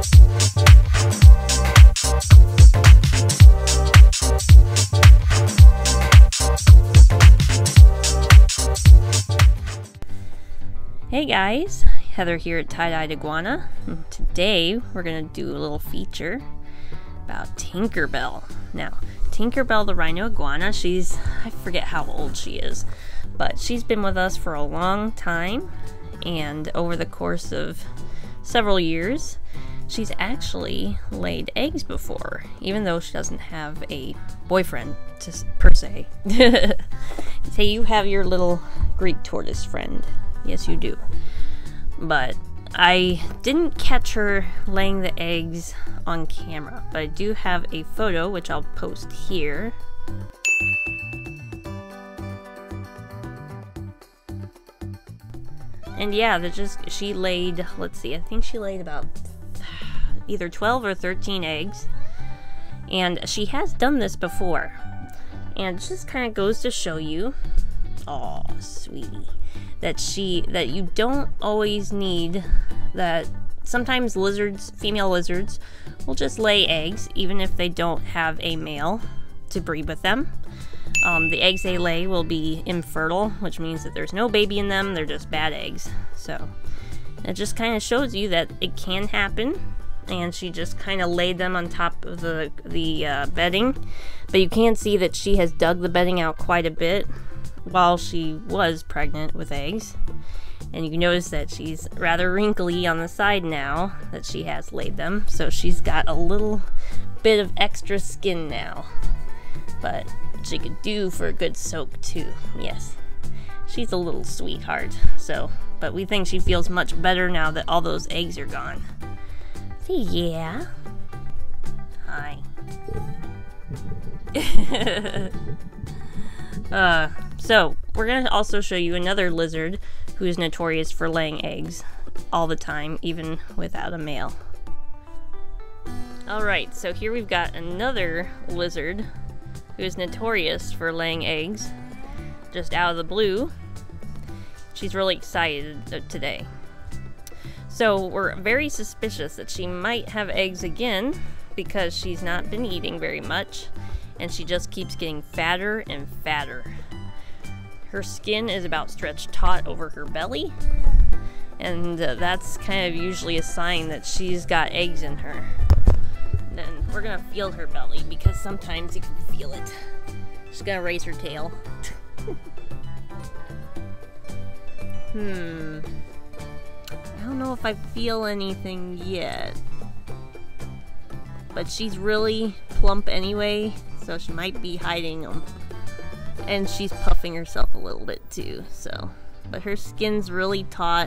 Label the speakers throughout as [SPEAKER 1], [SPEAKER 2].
[SPEAKER 1] Hey guys, Heather here at Tye-Dyed Iguana, and today we're going to do a little feature about Tinkerbell. Now, Tinkerbell the rhino iguana, I forget how old she is, but she's been with us for a long time, and over the course of several years, she's actually laid eggs before, even though she doesn't have a boyfriend, per se. Say you have your little Greek tortoise friend. Yes, you do. But I didn't catch her laying the eggs on camera, but I do have a photo, which I'll post here. And yeah, she laid, let's see, I think she laid about either 12 or 13 eggs. And she has done this before. And it just kind of goes to show you, oh, sweetie, that you don't always need that. Sometimes female lizards will just lay eggs even if they don't have a male to breed with them. The eggs they lay will be infertile, which means that there's no baby in them, they're just bad eggs. So it just kind of shows you that it can happen, and she just kind of laid them on top of the bedding. But you can see that she has dug the bedding out quite a bit while she was pregnant with eggs. And you can notice that she's rather wrinkly on the side now that she has laid them, so she's got a little bit of extra skin now, but she could do for a good soak too. Yes, she's a little sweetheart. But we think she feels much better now that all those eggs are gone. See, yeah. Hi. So, we're going to also show you another lizard who is notorious for laying eggs all the time, even without a male. Alright, so here we've got another lizard who is notorious for laying eggs, just out of the blue. She's really excited today. So, we're very suspicious that she might have eggs again, because she's not been eating very much, and she just keeps getting fatter and fatter. Her skin is about stretched taut over her belly, and that's kind of usually a sign that she's got eggs in her. And then we're gonna feel her belly, because sometimes you can feel it. She's gonna raise her tail. I don't know if I feel anything yet, but she's really plump anyway, so she might be hiding them. And she's puffing herself a little bit too, so. But her skin's really taut.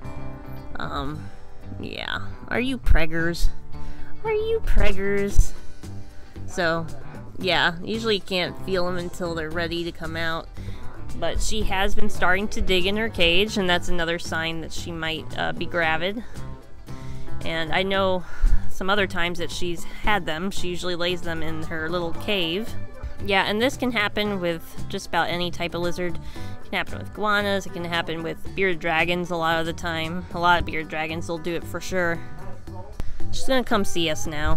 [SPEAKER 1] Yeah. Are you preggers? Are you preggers? So, yeah. Usually you can't feel them until they're ready to come out. But she has been starting to dig in her cage, and that's another sign that she might be gravid. And I know some other times that she's had them. She usually lays them in her little cave. Yeah, and this can happen with just about any type of lizard. It can happen with iguanas, it can happen with bearded dragons a lot of the time. A lot of bearded dragons will do it for sure. She's gonna come see us now.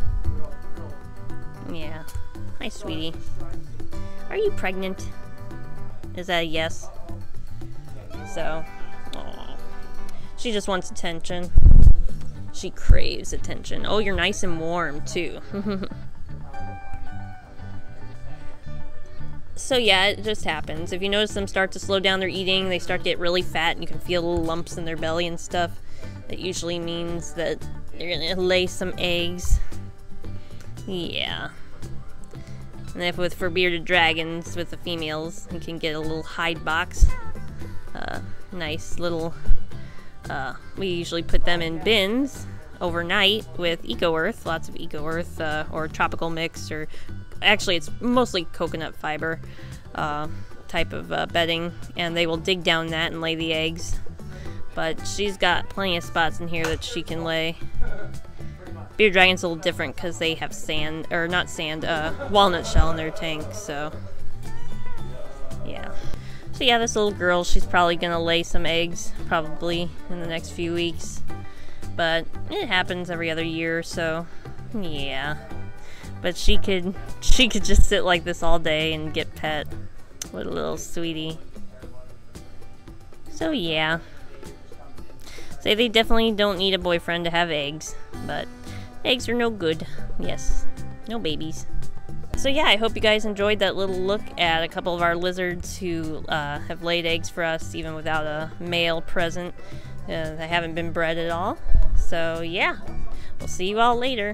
[SPEAKER 1] Yeah. Hi, sweetie. Are you pregnant? Is that a yes? So, aww. She just wants attention. She craves attention. Oh, you're nice and warm, too. So yeah, it just happens. If you notice them start to slow down their eating, they start to get really fat, and you can feel little lumps in their belly and stuff, that usually means that they're gonna lay some eggs. Yeah. And for bearded dragons, with the females, you can get a little hide box. Nice little, we usually put them in bins overnight with Eco-Earth, lots of Eco-Earth, or tropical mix, or actually it's mostly coconut fiber type of bedding, and they will dig down that and lay the eggs. But she's got plenty of spots in here that she can lay. Bearded dragon's a little different because they have sand, or not sand, walnut shell in their tank, so yeah. So yeah, this little girl, she's probably gonna lay some eggs, probably, in the next few weeks. but it happens every other year, so yeah. But she could just sit like this all day and get pet. What a little sweetie. So yeah. Say they definitely don't need a boyfriend to have eggs, but eggs are no good. Yes, no babies. So yeah, I hope you guys enjoyed that little look at a couple of our lizards who have laid eggs for us even without a male present. They haven't been bred at all. So yeah, we'll see you all later.